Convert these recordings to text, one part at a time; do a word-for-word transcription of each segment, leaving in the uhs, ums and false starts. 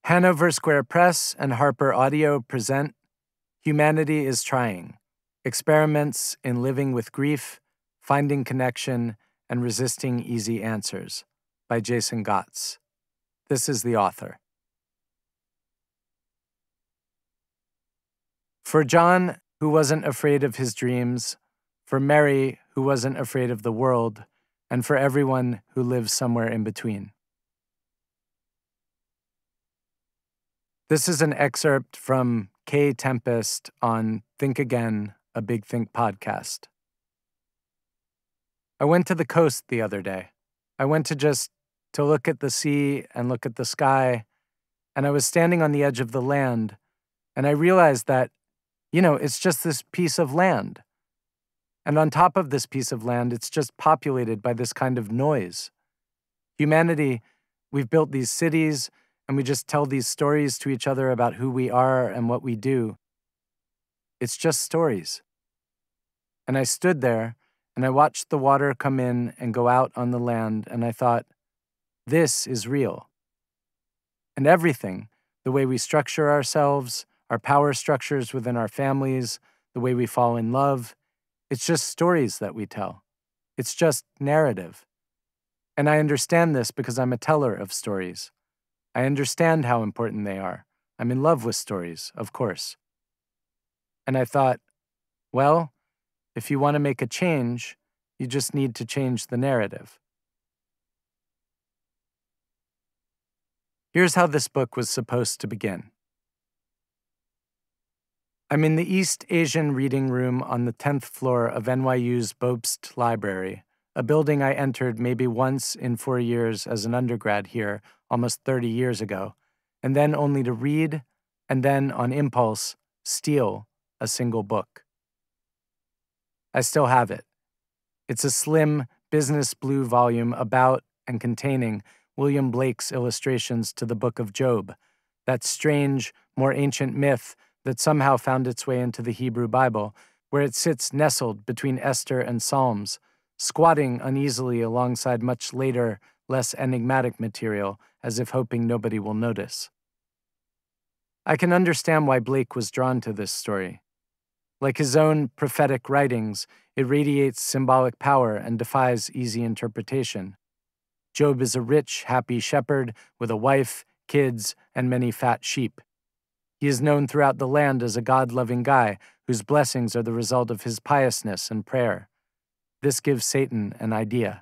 Hanover Square Press and Harper Audio present Humanity is Trying, Experiments in Living with Grief, Finding Connection, and Resisting Easy Answers by Jason Gotts. This is the author. For John, who wasn't afraid of his dreams, for Mary, who wasn't afraid of the world, and for everyone who lives somewhere in between. This is an excerpt from K. Tempest on Think Again, a Big Think podcast. I went to the coast the other day. I went to just to look at the sea and look at the sky, and I was standing on the edge of the land, and I realized that, you know, it's just this piece of land. And on top of this piece of land, it's just populated by this kind of noise. Humanity, we've built these cities, and we just tell these stories to each other about who we are and what we do. It's just stories. And I stood there, and I watched the water come in and go out on the land, and I thought, this is real. And everything, the way we structure ourselves, our power structures within our families, the way we fall in love, it's just stories that we tell. It's just narrative. And I understand this because I'm a teller of stories. I understand how important they are. I'm in love with stories, of course. And I thought, well, if you want to make a change, you just need to change the narrative. Here's how this book was supposed to begin. I'm in the East Asian Reading Room on the tenth floor of N Y U's Bobst Library, a building I entered maybe once in four years as an undergrad here, almost thirty years ago, and then only to read, and then, on impulse, steal a single book. I still have it. It's a slim, business blue volume about and containing William Blake's illustrations to the Book of Job, that strange, more ancient myth that somehow found its way into the Hebrew Bible, where it sits nestled between Esther and Psalms, squatting uneasily alongside much later, less enigmatic material, as if hoping nobody will notice. I can understand why Blake was drawn to this story. Like his own prophetic writings, it radiates symbolic power and defies easy interpretation. Job is a rich, happy shepherd with a wife, kids, and many fat sheep. He is known throughout the land as a God-loving guy whose blessings are the result of his piousness and prayer. This gives Satan an idea.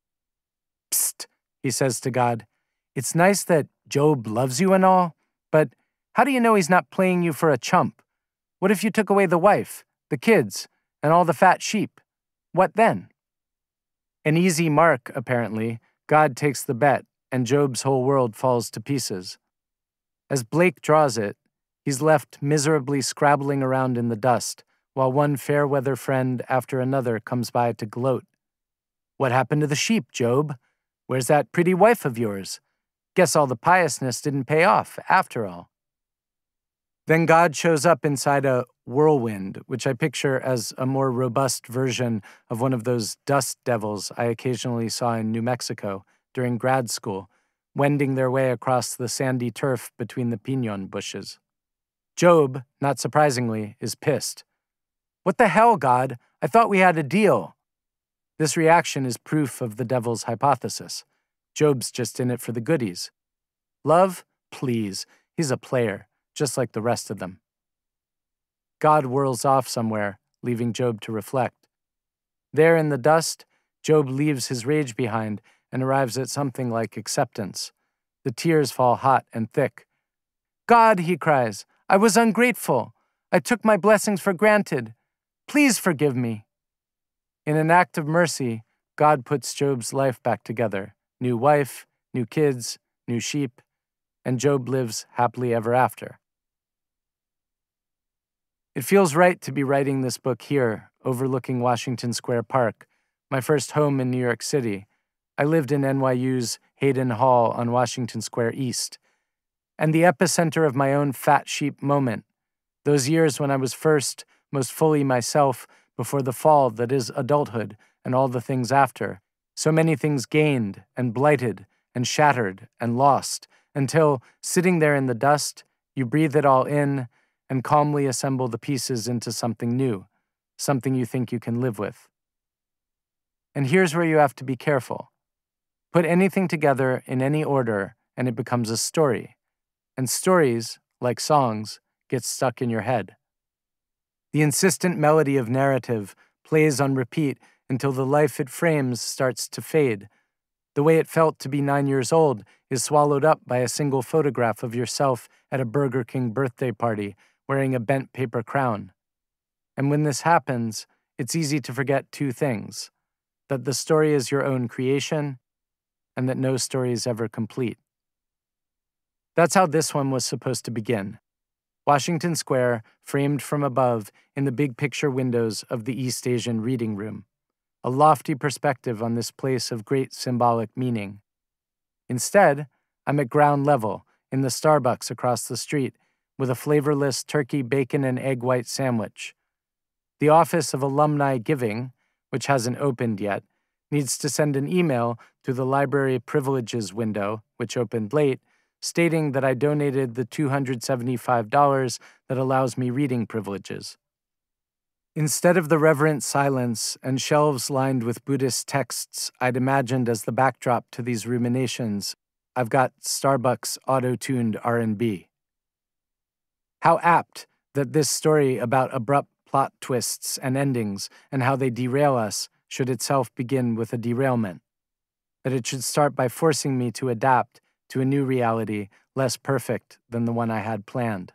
Psst, he says to God, it's nice that Job loves you and all, but how do you know he's not playing you for a chump? What if you took away the wife, the kids, and all the fat sheep? What then? An easy mark, apparently. God takes the bet, and Job's whole world falls to pieces. As Blake draws it, he's left miserably scrabbling around in the dust, while one fair-weather friend after another comes by to gloat. What happened to the sheep, Job? Where's that pretty wife of yours? Guess all the piousness didn't pay off, after all. Then God shows up inside a whirlwind, which I picture as a more robust version of one of those dust devils I occasionally saw in New Mexico during grad school, wending their way across the sandy turf between the piñon bushes. Job, not surprisingly, is pissed. What the hell, God? I thought we had a deal. This reaction is proof of the devil's hypothesis. Job's just in it for the goodies. Love? Please. He's a player, just like the rest of them. God whirls off somewhere, leaving Job to reflect. There in the dust, Job leaves his rage behind and arrives at something like acceptance. The tears fall hot and thick. God, he cries, I was ungrateful. I took my blessings for granted. Please forgive me. In an act of mercy, God puts Job's life back together. New wife, new kids, new sheep, and Job lives happily ever after. It feels right to be writing this book here, overlooking Washington Square Park, my first home in New York City. I lived in N Y U's Hayden Hall on Washington Square East, and the epicenter of my own fat sheep moment, those years when I was first, most fully myself before the fall that is adulthood and all the things after, so many things gained and blighted and shattered and lost until, sitting there in the dust, you breathe it all in and calmly assemble the pieces into something new, something you think you can live with. And here's where you have to be careful. Put anything together in any order and it becomes a story. And stories, like songs, get stuck in your head. The insistent melody of narrative plays on repeat until the life it frames starts to fade. The way it felt to be nine years old is swallowed up by a single photograph of yourself at a Burger King birthday party wearing a bent paper crown. And when this happens, it's easy to forget two things: that the story is your own creation, and that no story is ever complete. That's how this one was supposed to begin. Washington Square, framed from above in the big picture windows of the East Asian Reading Room. A lofty perspective on this place of great symbolic meaning. Instead, I'm at ground level in the Starbucks across the street with a flavorless turkey, bacon, and egg white sandwich. The Office of Alumni Giving, which hasn't opened yet, needs to send an email to the Library Privileges window, which opened late, stating that I donated the two hundred seventy-five dollars that allows me reading privileges. Instead of the reverent silence and shelves lined with Buddhist texts I'd imagined as the backdrop to these ruminations, I've got Starbucks auto-tuned R and B. How apt that this story about abrupt plot twists and endings and how they derail us should itself begin with a derailment. That it should start by forcing me to adapt to a new reality less perfect than the one I had planned.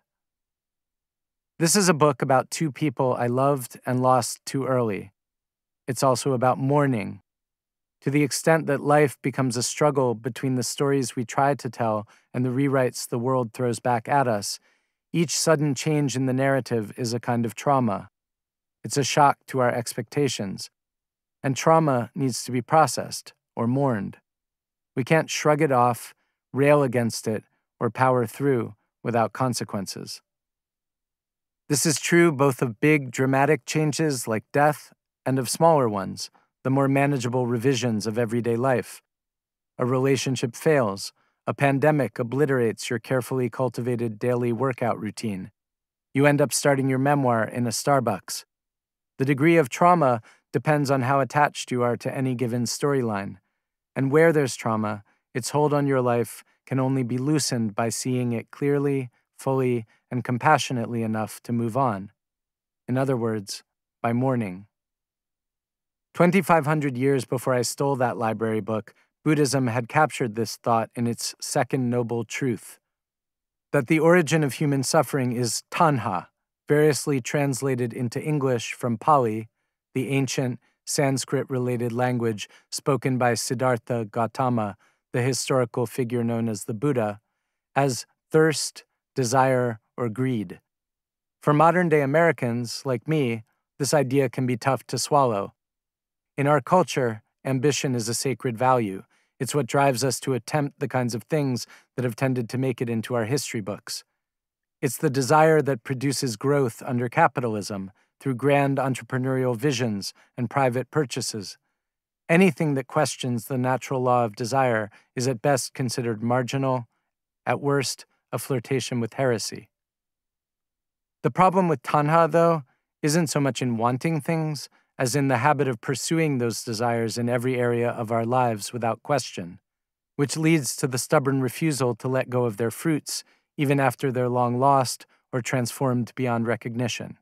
This is a book about two people I loved and lost too early. It's also about mourning. To the extent that life becomes a struggle between the stories we try to tell and the rewrites the world throws back at us, each sudden change in the narrative is a kind of trauma. It's a shock to our expectations. And trauma needs to be processed or mourned. We can't shrug it off, rail against it, or power through without consequences. This is true both of big, dramatic changes like death and of smaller ones, the more manageable revisions of everyday life. A relationship fails. A pandemic obliterates your carefully cultivated daily workout routine. You end up starting your memoir in a Starbucks. The degree of trauma depends on how attached you are to any given storyline. And where there's trauma, its hold on your life can only be loosened by seeing it clearly, fully, and compassionately enough to move on. In other words, by mourning. twenty-five hundred years before I stole that library book, Buddhism had captured this thought in its second noble truth, that the origin of human suffering is tanha, variously translated into English from Pali, the ancient Sanskrit-related language spoken by Siddhartha Gautama, the historical figure known as the Buddha, as thirst, desire, or greed. For modern-day Americans, like me, this idea can be tough to swallow. In our culture, ambition is a sacred value. It's what drives us to attempt the kinds of things that have tended to make it into our history books. It's the desire that produces growth under capitalism through grand entrepreneurial visions and private purchases. Anything that questions the natural law of desire is at best considered marginal, at worst, a flirtation with heresy. The problem with tanha, though, isn't so much in wanting things as in the habit of pursuing those desires in every area of our lives without question, which leads to the stubborn refusal to let go of their fruits even after they're long lost or transformed beyond recognition.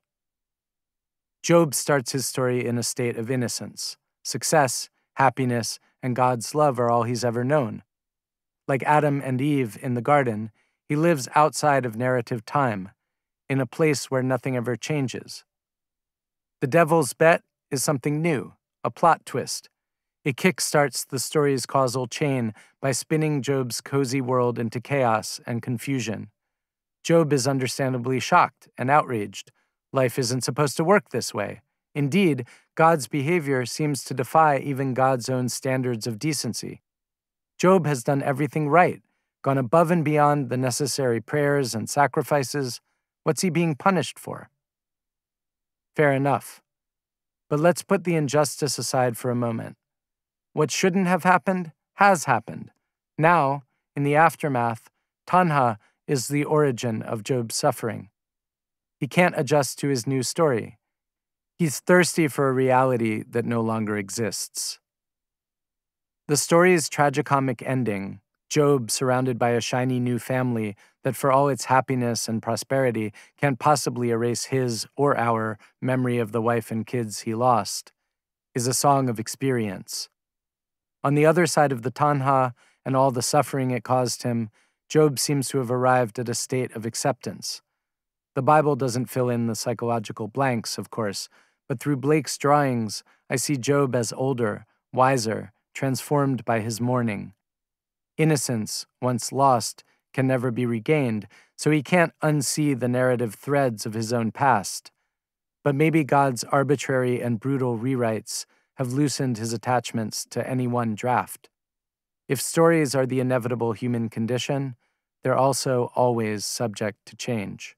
Job starts his story in a state of innocence. Success, happiness, and God's love are all he's ever known. Like Adam and Eve in the garden, he lives outside of narrative time, in a place where nothing ever changes. The devil's bet is something new, a plot twist. It kickstarts the story's causal chain by spinning Job's cozy world into chaos and confusion. Job is understandably shocked and outraged. Life isn't supposed to work this way. Indeed, God's behavior seems to defy even God's own standards of decency. Job has done everything right, gone above and beyond the necessary prayers and sacrifices. What's he being punished for? Fair enough. But let's put the injustice aside for a moment. What shouldn't have happened has happened. Now, in the aftermath, Tanha is the origin of Job's suffering. He can't adjust to his new story. He's thirsty for a reality that no longer exists. The story's tragicomic ending, Job surrounded by a shiny new family that for all its happiness and prosperity can't possibly erase his or our memory of the wife and kids he lost, is a song of experience. On the other side of the Tanha and all the suffering it caused him, Job seems to have arrived at a state of acceptance. The Bible doesn't fill in the psychological blanks, of course, but through Blake's drawings, I see Job as older, wiser, transformed by his mourning. Innocence, once lost, can never be regained, so he can't unsee the narrative threads of his own past. But maybe God's arbitrary and brutal rewrites have loosened his attachments to any one draft. If stories are the inevitable human condition, they're also always subject to change.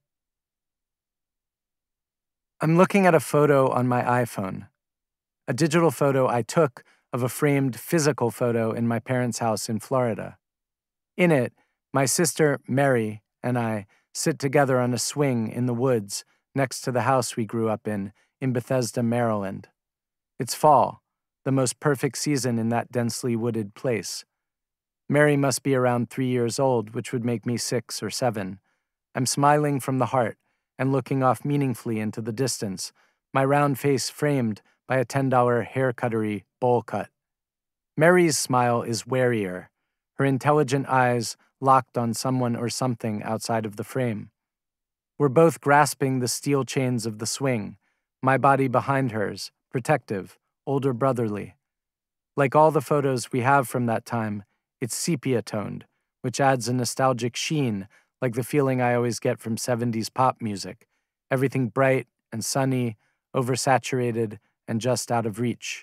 I'm looking at a photo on my iPhone, a digital photo I took of a framed physical photo in my parents' house in Florida. In it, my sister, Mary, and I sit together on a swing in the woods next to the house we grew up in, in Bethesda, Maryland. It's fall, the most perfect season in that densely wooded place. Mary must be around three years old, which would make me six or seven. I'm smiling from the heart and looking off meaningfully into the distance, my round face framed by a ten dollar haircuttery bowl cut. Mary's smile is warier, her intelligent eyes locked on someone or something outside of the frame. We're both grasping the steel chains of the swing, my body behind hers, protective, older brotherly. Like all the photos we have from that time, it's sepia-toned, which adds a nostalgic sheen, like the feeling I always get from seventies pop music. Everything bright and sunny, oversaturated, and just out of reach.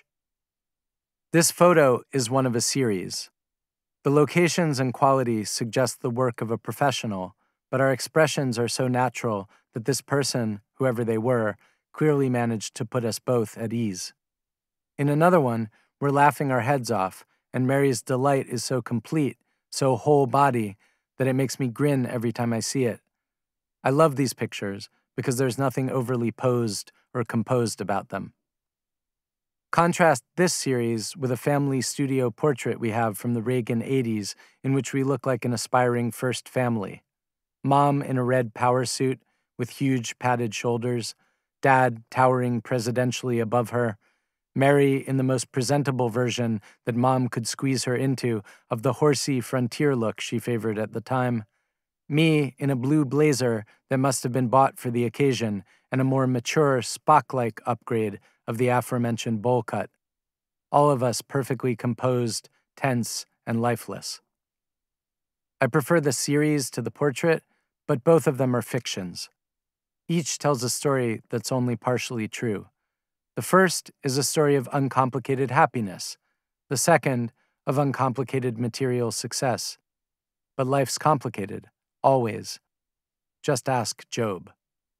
This photo is one of a series. The locations and quality suggest the work of a professional, but our expressions are so natural that this person, whoever they were, clearly managed to put us both at ease. In another one, we're laughing our heads off, and Mary's delight is so complete, so whole body, that it makes me grin every time I see it. I love these pictures because there's nothing overly posed or composed about them. Contrast this series with a family studio portrait we have from the Reagan eighties in which we look like an aspiring first family. Mom in a red power suit with huge padded shoulders, Dad towering presidentially above her, Mary in the most presentable version that Mom could squeeze her into of the horsey frontier look she favored at the time, me in a blue blazer that must have been bought for the occasion and a more mature Spock-like upgrade of the aforementioned bowl cut. All of us perfectly composed, tense, and lifeless. I prefer the series to the portrait, but both of them are fictions. Each tells a story that's only partially true. The first is a story of uncomplicated happiness. The second, of uncomplicated material success. But life's complicated, always. Just ask Job.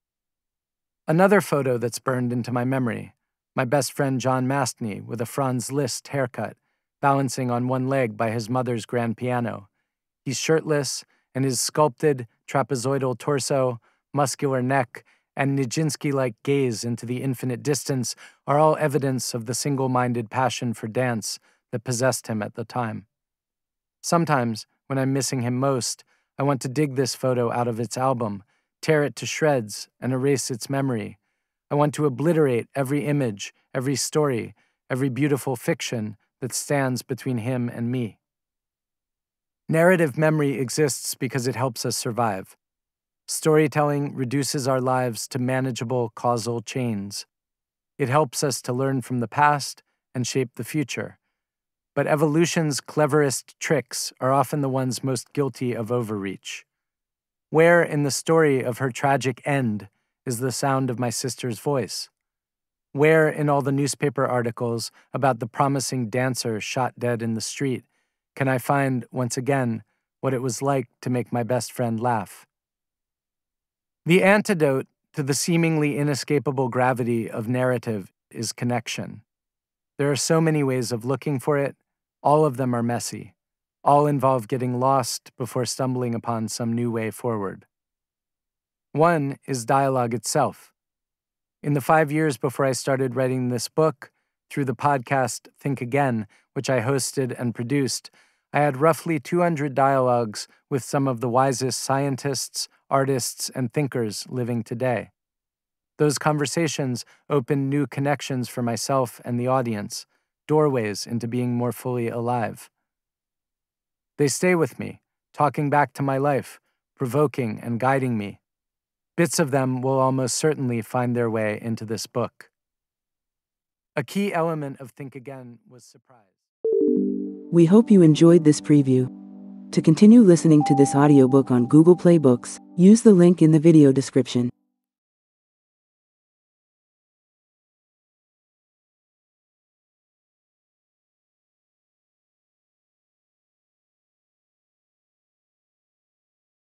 Another photo that's burned into my memory, my best friend John Mastny with a Franz Liszt haircut, balancing on one leg by his mother's grand piano. He's shirtless, and his sculpted, trapezoidal torso, muscular neck, and Nijinsky-like gaze into the infinite distance are all evidence of the single-minded passion for dance that possessed him at the time. Sometimes, when I'm missing him most, I want to dig this photo out of its album, tear it to shreds, and erase its memory. I want to obliterate every image, every story, every beautiful fiction that stands between him and me. Narrative memory exists because it helps us survive. Storytelling reduces our lives to manageable causal chains. It helps us to learn from the past and shape the future. But evolution's cleverest tricks are often the ones most guilty of overreach. Where in the story of her tragic end is the sound of my sister's voice? Where in all the newspaper articles about the promising dancer shot dead in the street can I find, once again, what it was like to make my best friend laugh? The antidote to the seemingly inescapable gravity of narrative is connection. There are so many ways of looking for it. All of them are messy. All involve getting lost before stumbling upon some new way forward. One is dialogue itself. In the five years before I started writing this book, through the podcast Think Again, which I hosted and produced, I had roughly two hundred dialogues with some of the wisest scientists, artists, and thinkers living today. Those conversations opened new connections for myself and the audience, doorways into being more fully alive. They stay with me, talking back to my life, provoking and guiding me. Bits of them will almost certainly find their way into this book. A key element of Think Again was surprise. We hope you enjoyed this preview. To continue listening to this audiobook on Google Play Books, use the link in the video description.